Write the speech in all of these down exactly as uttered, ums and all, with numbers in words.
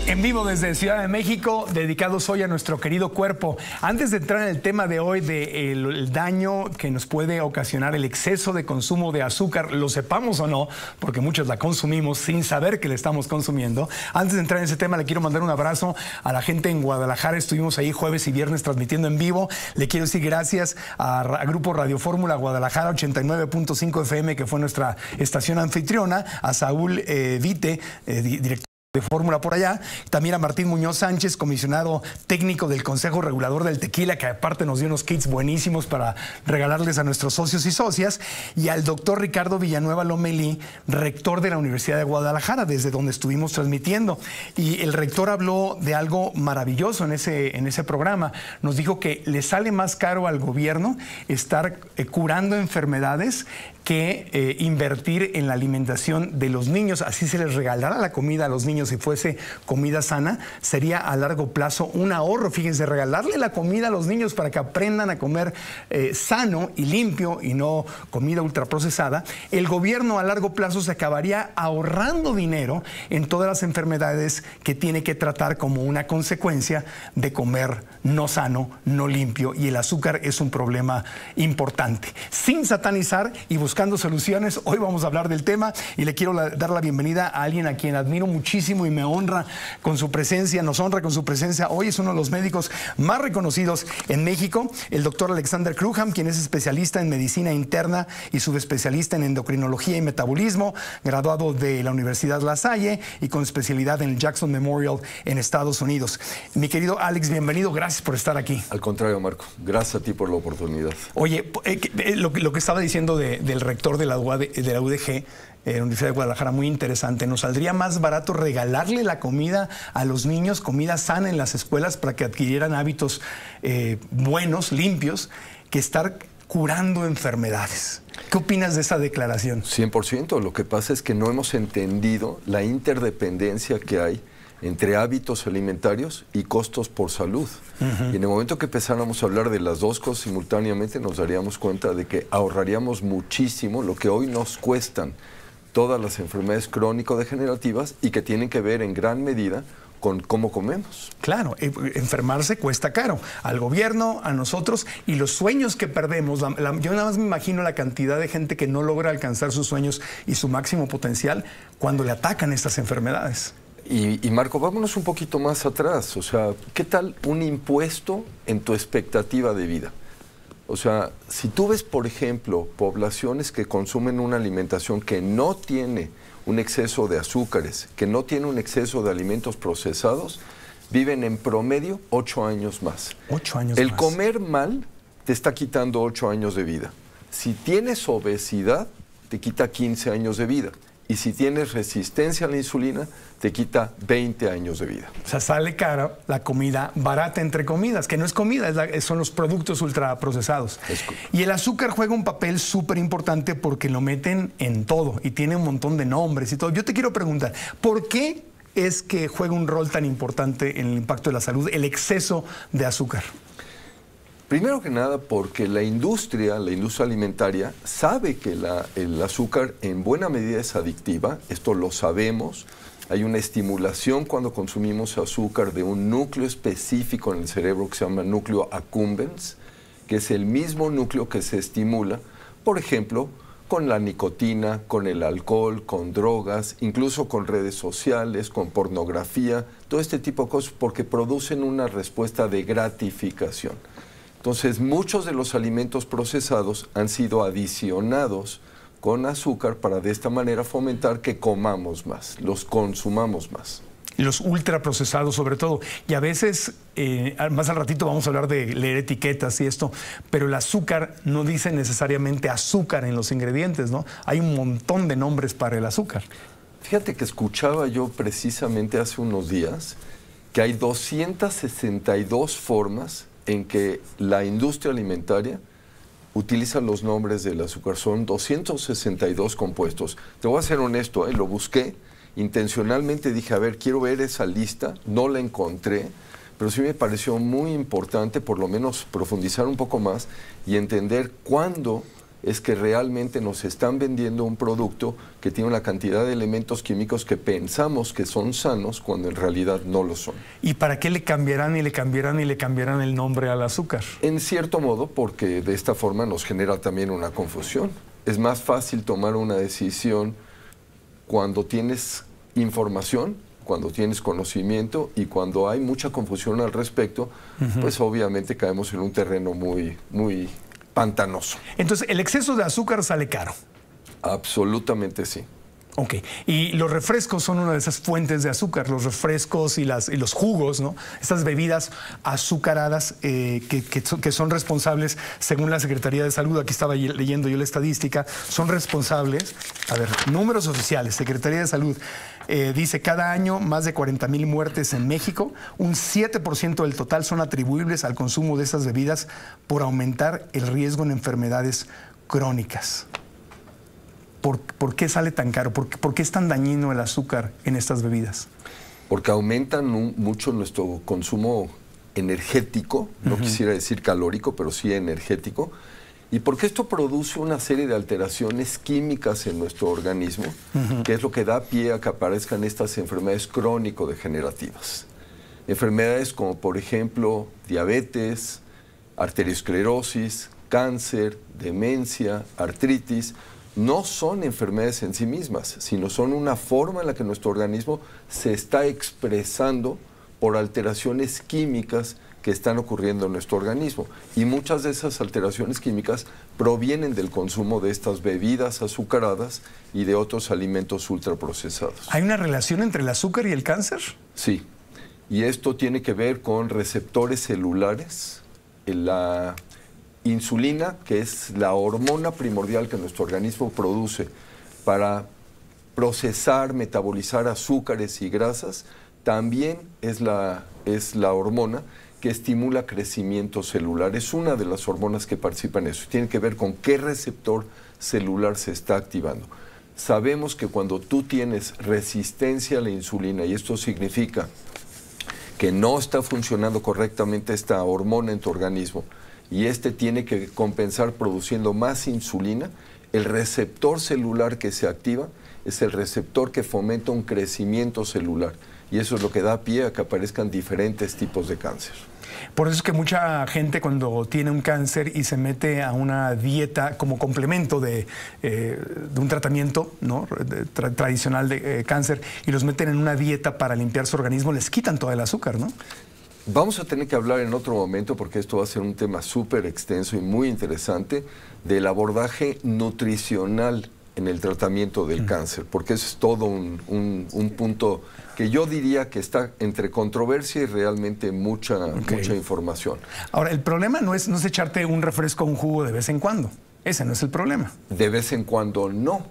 En vivo desde Ciudad de México, dedicados hoy a nuestro querido cuerpo. Antes de entrar en el tema de hoy del daño que nos puede ocasionar el exceso de consumo de azúcar, lo sepamos o no, porque muchos la consumimos sin saber que la estamos consumiendo. Antes de entrar en ese tema, le quiero mandar un abrazo a la gente en Guadalajara. Estuvimos ahí jueves y viernes transmitiendo en vivo. Le quiero decir gracias a, a Grupo Radio Fórmula Guadalajara ochenta y nueve punto cinco F M, que fue nuestra estación anfitriona, a Saúl eh, Vite, eh, director de Fórmula por allá, también a Martín Muñoz Sánchez, comisionado técnico del Consejo Regulador del Tequila, que aparte nos dio unos kits buenísimos para regalarles a nuestros socios y socias, y al doctor Ricardo Villanueva Lomelí, rector de la Universidad de Guadalajara, desde donde estuvimos transmitiendo. Y el rector habló de algo maravilloso en ese, en ese programa. Nos dijo que le sale más caro al gobierno estar eh, curando enfermedades que eh, invertir en la alimentación de los niños. Así se les regalara la comida a los niños si fuese comida sana, sería a largo plazo un ahorro. Fíjense, regalarle la comida a los niños para que aprendan a comer eh, sano y limpio y no comida ultraprocesada. El gobierno a largo plazo se acabaría ahorrando dinero en todas las enfermedades que tiene que tratar como una consecuencia de comer no sano, no limpio, y el azúcar es un problema importante. Sin satanizar y buscando soluciones, hoy vamos a hablar del tema y le quiero la, dar la bienvenida a alguien a quien admiro muchísimo y me honra con su presencia, nos honra con su presencia. Hoy es uno de los médicos más reconocidos en México, el doctor Alexander Cruham, quien es especialista en medicina interna y subespecialista en endocrinología y metabolismo, graduado de la Universidad La Salle y con especialidad en el Jackson Memorial en Estados Unidos. Mi querido Alex, bienvenido, gracias por estar aquí. Al contrario, Marco, gracias a ti por la oportunidad. Oye, eh, lo, lo que estaba diciendo de, del rector de la, U A D, de la U D G, Eh, la Universidad de Guadalajara, muy interesante. Nos saldría más barato regalarle la comida a los niños, comida sana en las escuelas para que adquirieran hábitos eh, buenos, limpios, que estar curando enfermedades. ¿Qué opinas de esa declaración? cien por ciento. Lo que pasa es que no hemos entendido la interdependencia que hay entre hábitos alimentarios y costos por salud. Uh-huh. Y en el momento que empezáramos a hablar de las dos cosas simultáneamente, nos daríamos cuenta de que ahorraríamos muchísimo lo que hoy nos cuestan todas las enfermedades crónico-degenerativas y que tienen que ver en gran medida con cómo comemos. Claro, enfermarse cuesta caro al gobierno, a nosotros, y los sueños que perdemos. La, la, yo nada más me imagino la cantidad de gente que no logra alcanzar sus sueños y su máximo potencial cuando le atacan estas enfermedades. Y, y Marco, vámonos un poquito más atrás. O sea, ¿qué tal un impuesto en tu expectativa de vida? O sea, si tú ves, por ejemplo, poblaciones que consumen una alimentación que no tiene un exceso de azúcares, que no tiene un exceso de alimentos procesados, viven en promedio ocho años más. Ocho años El más. comer mal te está quitando ocho años de vida. Si tienes obesidad, te quita quince años de vida. Y si tienes resistencia a la insulina, te quita veinte años de vida. O sea, sale cara la comida barata, entre comidas, que no es comida, es la, son los productos ultraprocesados. Es... Y el azúcar juega un papel súper importante porque lo meten en todo y tiene un montón de nombres y todo. Yo te quiero preguntar, ¿por qué es que juega un rol tan importante en el impacto de la salud el exceso de azúcar? Primero que nada porque la industria, la industria alimentaria, sabe que la, el azúcar en buena medida es adictiva, esto lo sabemos. Hay una estimulación cuando consumimos azúcar de un núcleo específico en el cerebro que se llama núcleo accumbens, que es el mismo núcleo que se estimula, por ejemplo, con la nicotina, con el alcohol, con drogas, incluso con redes sociales, con pornografía, todo este tipo de cosas porque producen una respuesta de gratificación. Entonces, muchos de los alimentos procesados han sido adicionados con azúcar para de esta manera fomentar que comamos más, los consumamos más. Los ultraprocesados sobre todo. Y a veces, eh, más al ratito vamos a hablar de leer etiquetas y esto, pero el azúcar no dice necesariamente azúcar en los ingredientes, ¿no? Hay un montón de nombres para el azúcar. Fíjate que escuchaba yo precisamente hace unos días que hay doscientas sesenta y dos formas en que la industria alimentaria utiliza los nombres del azúcar. Son doscientos sesenta y dos compuestos. Te voy a ser honesto, ¿eh? Lo busqué intencionalmente, dije, a ver, quiero ver esa lista, no la encontré, pero sí me pareció muy importante por lo menos profundizar un poco más y entender cuándo es que realmente nos están vendiendo un producto que tiene una cantidad de elementos químicos que pensamos que son sanos cuando en realidad no lo son. ¿Y para qué le cambiarán y le cambiarán y le cambiarán el nombre al azúcar? En cierto modo, porque de esta forma nos genera también una confusión. Es más fácil tomar una decisión cuando tienes información, cuando tienes conocimiento, y cuando hay mucha confusión al respecto, uh-huh. pues obviamente caemos en un terreno muy, muy pantanoso. Entonces, ¿el exceso de azúcar sale caro? Absolutamente sí. Ok, y los refrescos son una de esas fuentes de azúcar, los refrescos y, las, y los jugos, ¿no? Estas bebidas azucaradas eh, que, que, que son responsables, según la Secretaría de Salud, aquí estaba leyendo yo la estadística, son responsables, a ver, números oficiales, Secretaría de Salud, eh, dice cada año más de cuarenta mil muertes en México, un siete por ciento del total son atribuibles al consumo de estas bebidas por aumentar el riesgo en enfermedades crónicas. ¿Por, ¿Por qué sale tan caro? ¿Por, ¿Por qué es tan dañino el azúcar en estas bebidas? Porque aumentan un, mucho nuestro consumo energético, no uh-huh. quisiera decir calórico, pero sí energético, y porque esto produce una serie de alteraciones químicas en nuestro organismo, uh-huh. que es lo que da pie a que aparezcan estas enfermedades crónico-degenerativas. Enfermedades como, por ejemplo, diabetes, arteriosclerosis, cáncer, demencia, artritis. No son enfermedades en sí mismas, sino son una forma en la que nuestro organismo se está expresando por alteraciones químicas que están ocurriendo en nuestro organismo. Y muchas de esas alteraciones químicas provienen del consumo de estas bebidas azucaradas y de otros alimentos ultraprocesados. ¿Hay una relación entre el azúcar y el cáncer? Sí, y esto tiene que ver con receptores celulares, la insulina, que es la hormona primordial que nuestro organismo produce para procesar, metabolizar azúcares y grasas, también es la, es la hormona que estimula crecimiento celular. Es una de las hormonas que participan en eso. Tiene que ver con qué receptor celular se está activando. Sabemos que cuando tú tienes resistencia a la insulina, y esto significa que no está funcionando correctamente esta hormona en tu organismo, y este tiene que compensar produciendo más insulina, el receptor celular que se activa es el receptor que fomenta un crecimiento celular. Y eso es lo que da pie a que aparezcan diferentes tipos de cáncer. Por eso es que mucha gente cuando tiene un cáncer y se mete a una dieta como complemento de, eh, de un tratamiento, ¿no? Tra tradicional de eh, cáncer, y los meten en una dieta para limpiar su organismo, les quitan todo el azúcar, ¿no? Vamos a tener que hablar en otro momento, porque esto va a ser un tema súper extenso y muy interesante, del abordaje nutricional en el tratamiento del mm. cáncer, porque eso es todo un, un, un punto que yo diría que está entre controversia y realmente mucha, okay. mucha información. Ahora, el problema no es, no es echarte un refresco o un jugo de vez en cuando. Ese no es el problema. De vez en cuando no.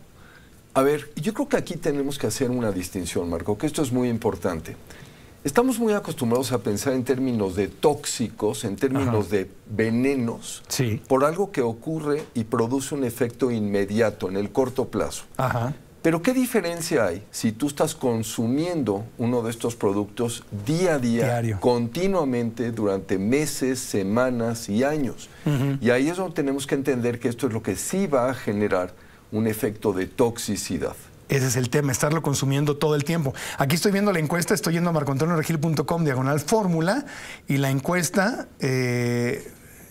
A ver, yo creo que aquí tenemos que hacer una distinción, Marco, que esto es muy importante. Estamos muy acostumbrados a pensar en términos de tóxicos, en términos Ajá. de venenos, sí. por algo que ocurre y produce un efecto inmediato, en el corto plazo. Ajá. Pero ¿qué diferencia hay si tú estás consumiendo uno de estos productos día a día, Diario. continuamente, durante meses, semanas y años? Uh-huh. Y ahí es donde tenemos que entender que esto es lo que sí va a generar un efecto de toxicidad. Ese es el tema, estarlo consumiendo todo el tiempo. Aquí estoy viendo la encuesta, estoy yendo a marco antonio regil punto com, diagonal fórmula, y la encuesta, eh,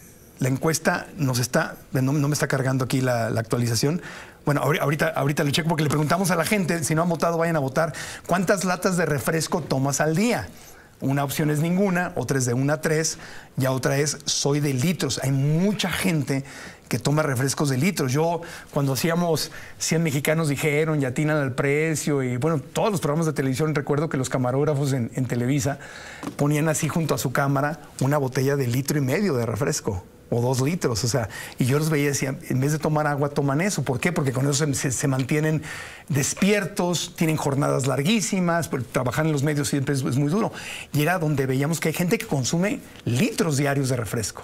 la encuesta nos está, no, no me está cargando aquí la, la actualización. Bueno, ahorita, ahorita le checo porque le preguntamos a la gente, si no han votado, vayan a votar. ¿Cuántas latas de refresco tomas al día? Una opción es ninguna, otra es de una a tres, y otra es soy de litros. Hay mucha gente que toma refrescos de litros. Yo, cuando hacíamos cien mexicanos dijeron, y atinan al precio, y bueno, todos los programas de televisión, recuerdo que los camarógrafos en, en Televisa ponían así junto a su cámara una botella de litro y medio de refresco, o dos litros, o sea, y yo los veía y decía, en vez de tomar agua, toman eso. ¿Por qué? Porque con eso se, se, se mantienen despiertos, tienen jornadas larguísimas, trabajar en los medios siempre es, es muy duro. Y era donde veíamos que hay gente que consume litros diarios de refresco.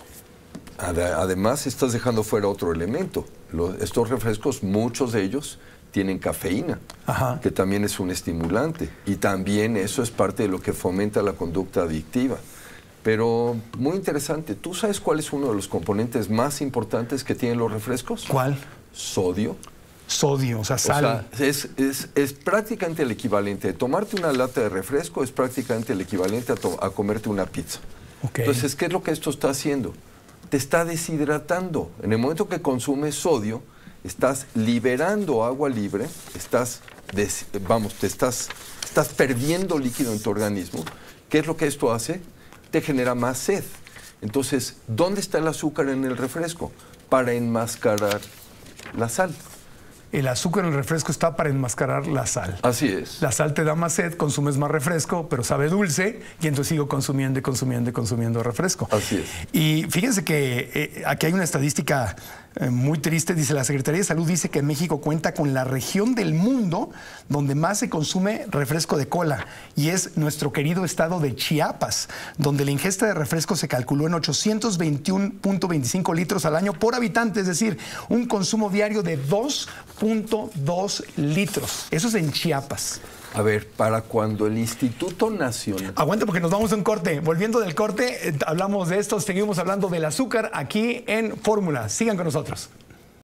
Además, estás dejando fuera otro elemento. Los, estos refrescos, muchos de ellos tienen cafeína, Ajá. que también es un estimulante. Y también eso es parte de lo que fomenta la conducta adictiva. Pero muy interesante. ¿Tú sabes cuál es uno de los componentes más importantes que tienen los refrescos? ¿Cuál? Sodio. Sodio, o sea, sal. O sea, es, es, es prácticamente el equivalente. De tomarte una lata de refresco es prácticamente el equivalente a, to- a comerte una pizza. Okay. Entonces, ¿qué es lo que esto está haciendo? Te está deshidratando. En el momento que consumes sodio, estás liberando agua libre, estás, des, vamos, te estás, estás perdiendo líquido en tu organismo. ¿Qué es lo que esto hace? Te genera más sed. Entonces, ¿dónde está el azúcar en el refresco? Para enmascarar la sal. El azúcar en el refresco está para enmascarar la sal. Así es. La sal te da más sed, consumes más refresco, pero sabe dulce, y entonces sigo consumiendo y consumiendo y consumiendo refresco. Así es. Y fíjense que eh, aquí hay una estadística eh, muy triste. Dice, la Secretaría de Salud dice que México cuenta con la región del mundo donde más se consume refresco de cola, y es nuestro querido estado de Chiapas, donde la ingesta de refresco se calculó en ochocientos veintiuno punto veinticinco litros al año por habitante, es decir, un consumo diario de dos punto dos litros. Eso es en Chiapas. A ver, para cuando el Instituto Nacional... Aguanta porque nos vamos a un corte. Volviendo del corte, eh, hablamos de esto, seguimos hablando del azúcar aquí en Fórmula. Sigan con nosotros.